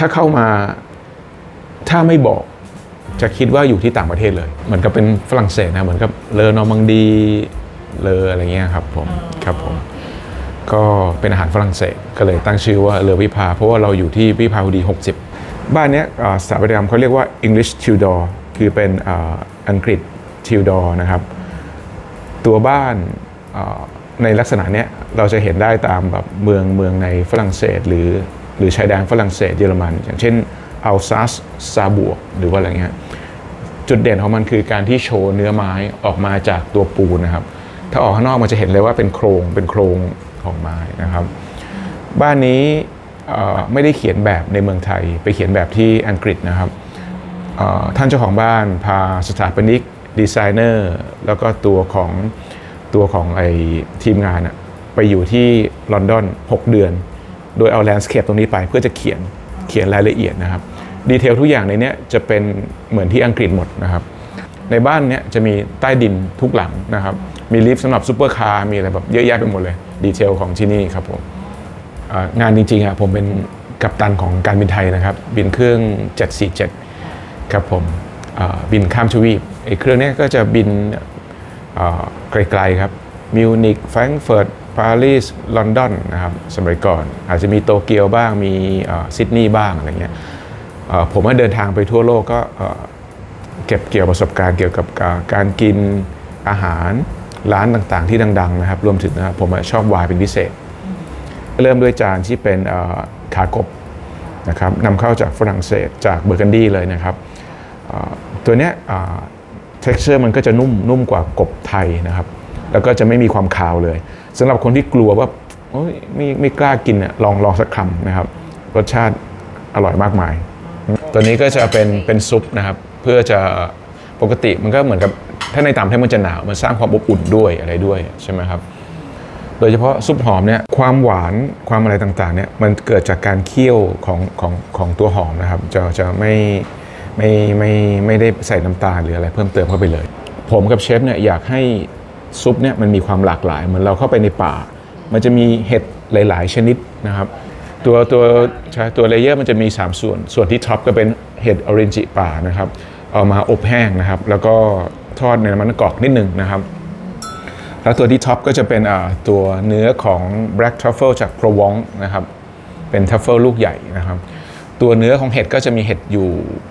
ถ้าเข้ามาถ้าไม่บอกจะคิดว่าอยู่ที่ต่างประเทศเลยเหมือนกับเป็นฝรั่งเศสนะเหมือนกับเลอนอร์มังดีเลออะไรเงี้ยครับผมก็เป็นอาหารฝรั่งเศสก็เลยตั้งชื่อว่าเลอวิภาเพราะว่าเราอยู่ที่วิภาวดี60บ้านนี้สถาปัตยกรรมเขาเรียกว่า English Tudor คือเป็นอังกฤษ Tudor นะครับตัวบ้านในลักษณะนี้เราจะเห็นได้ตามแบบเมืองในฝรั่งเศสหรือชายแดนฝรั่งเศสเยอรมันอย่างเช่นอัลซัสซาบัวหรือว่าอะไรเงี้ยจุดเด่นของมันคือการที่โชว์เนื้อไม้ออกมาจากตัวปูนนะครับถ้าออกข้างนอกมันจะเห็นเลยว่าเป็นโครงของไม้นะครับบ้านนี้ไม่ได้เขียนแบบในเมืองไทยไปเขียนแบบที่อังกฤษนะครับท่านเจ้าของบ้านพาสถาปนิกดีไซเนอร์แล้วก็ตัวของไอทีมงานไปอยู่ที่ลอนดอน6 เดือนโดยเอาแลนด์สเคปตรงนี้ไปเพื่อจะเขียนรายละเอียดนะครับดีเทลทุกอย่างในนี้จะเป็นเหมือนที่อังกฤษหมดนะครับในบ้านนี้จะมีใต้ดินทุกหลังนะครับมีลิฟต์สำหรับซูเปอร์คาร์มีอะไรแบบเยอะแยะไปหมดเลยดีเทลของที่นี่ครับผมงานจริงๆผมเป็นกัปตันของการบินไทยนะครับบินเครื่อง747ครับผมบินข้ามทวีปไอ้เครื่องนี้ก็จะบินไกลๆครับมิวนิกแฟรงก์เฟิร์ตปารีสลอนดอนนะครับสมัยก่อนอาจจะมีโตเกียวบ้างมีซิดนีย์บ้างอะไรเงี้ยผมเดินทางไปทั่วโลกก็เก็บเกี่ยวประสบการณ์เกี่ยวกับการกินอาหารร้านต่างๆที่ดังๆนะครับรวมถึงนะครับผมชอบไวน์เป็นพิเศษเริ่มด้วยจานที่เป็นขากบนะครับนำเข้าจากฝรั่งเศสจากเบอร์กันดีเลยนะครับตัวเนี้ยtexture มันก็จะนุ่มกว่ากบไทยนะครับแล้วก็จะไม่มีความคาวเลยสำหรับคนที่กลัวว่าไม่กล้ากินลองสักคำนะครับรสชาติอร่อยมากมายตัวนี้ก็จะเป็นซุปนะครับเพื่อจะปกติมันก็เหมือนกับถ้าในต่างประเทศมันจะหนาวมันสร้างความอบอุ่นด้วยอะไรด้วยใช่ไหมครับโดยเฉพาะซุปหอมเนี่ยความหวานความอะไรต่างๆเนี่ยมันเกิดจากการเคี่ยวของตัวหอมนะครับจะไม่ได้ใส่น้ำตาลหรืออะไรเพิ่มเติมเข้าไปเลยผมกับเชฟเนี่ยอยากให้ซุปเนี่ยมันมีความหลากหลายเหมือนเราเข้าไปในป่ามันจะมีเห็ดหลายๆชนิดนะครับตัวเลเยอร์มันจะมี3ส่วนที่ท็อปก็เป็นเห็ดออเรนจิป่านะครับเอามาอบแห้งนะครับแล้วก็ทอดในน้ำมันกอกนิดนึงนะครับแล้วตัวที่ท็อปก็จะเป็นตัวเนื้อของ Black Truffle จาก Provence นะครับเป็นทัฟเฟิลลูกใหญ่นะครับตัวเนื้อของเห็ดก็จะมีเห็ดอยู่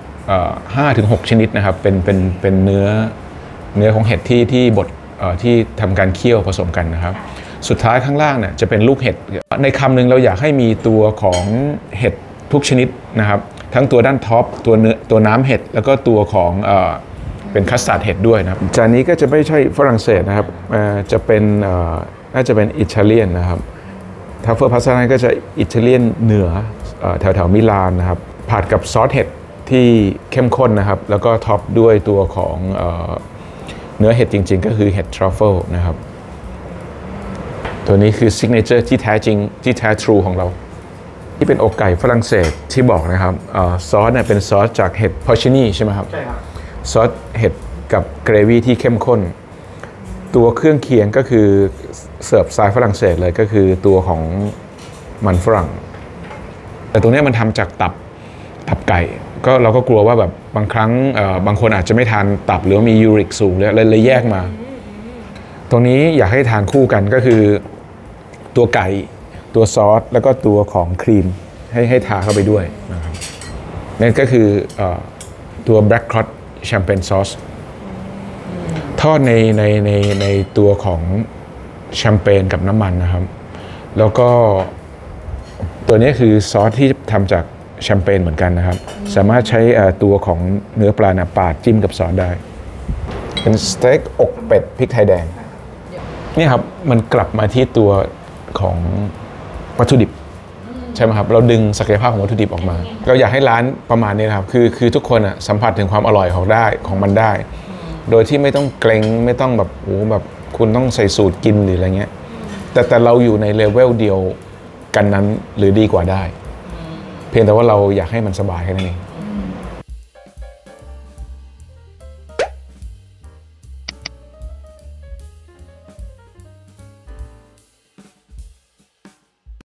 5-6 ชนิดนะครับเป็นเนื้อของเห็ดที่บดที่ทำการเคี่ยวผสมกันนะครับสุดท้ายข้างล่างเนี่ยจะเป็นลูกเห็ดในคำหนึ่งเราอยากให้มีตัวของเห็ดทุกชนิดนะครับทั้งตัวด้านท็อปตัวน้ำเห็ดแล้วก็ตัวของเป็นคัสตาร์ดเห็ดด้วยนะครับจานนี้ก็จะไม่ใช่ฝรั่งเศสนะครับจะเป็นน่าจะเป็นอิตาเลียนนะครับทัฟเฟิลพาสต้าก็จะอิตาเลียนเหนือแถวมิลานนะครับผัดกับซอสเห็ดที่เข้มข้นนะครับแล้วก็ท็อปด้วยตัวของเนื้อเห็ดจริงๆก็คือเห็ดทรัฟเฟิลนะครับตัวนี้คือซิกเนเจอร์ที่แท้จริงที่แท้ทรูของเราที่เป็นอกไก่ฝรั่งเศสที่บอกนะครับซอสเนี่ยเป็นซอสจากเห็ดพอชินีใช่ไหมครับใช่ครับซอสเห็ดกับเกรวี่ที่เข้มข้นตัวเครื่องเคียงก็คือเสิร์ฟสไตล์ฝรั่งเศสเลยก็คือตัวของมันฝรั่งแต่ตัวนี้มันทำจากตับไก่ก็เราก็กลัวว่าแบบบางครั้งบางคนอาจจะไม่ทานตับหรือมียูริกสูงเลยแยกมาตรงนี้อยากให้ทานคู่กันก็คือตัวไก่ตัวซอสแล้วก็ตัวของครีมให้ทาเข้าไปด้วยนะครับนั่นก็คือตัว Black Cod Champagne Sauce ทอดในตัวของแชมเปญกับน้ำมันนะครับแล้วก็ตัวนี้คือซอสที่ทำจากแชมเปญเหมือนกันนะครับสามารถใช้ตัวของเนื้อปลาปาดจิ้มกับซอสได้เป็นสเต็กอกเป็ดพริกไทยแดงนี่ครับมันกลับมาที่ตัวของวัตถุดิบใช่ไหมครับเราดึงศักยภาพของวัตถุดิบออกมาเราอยากให้ร้านประมาณนี้นะครับคือทุกคนสัมผัสถึงความอร่อยของมันได้โดยที่ไม่ต้องเกรงไม่ต้องแบบโอ้แบบคุณต้องใส่สูตรกินหรืออะไรเงี้ยแต่เราอยู่ในเลเวลเดียวกันนั้นหรือดีกว่าได้เพียงแต่ว่าเราอยากให้มันสบายแค่นั้นเอง